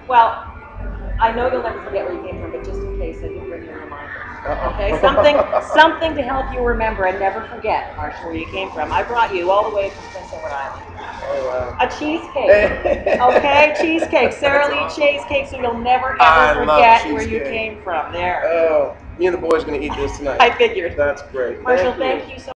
Well, I know you'll never forget where you came from, but just in case, I did bring you a reminder. Okay, something to help you remember and never forget, Marshall, where you came from. I brought you all the way from Prince Edward Island. Oh, wow. A cheesecake. Okay, cheesecake. Sara Lee cheesecake, so you'll never ever forget where you came from. There. Oh, me and the boys are going to eat this tonight. I figured. That's great. Marshall, thank you so much.